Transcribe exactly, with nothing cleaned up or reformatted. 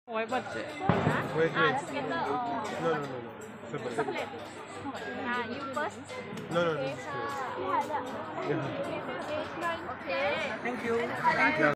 Why budget? Wait, Ah, wait. together or No, no, no, no. Separate. chocolate? Ah, you first. No, no, no. This is Yeah. yours. Yeah. Okay. Thank you. Yeah.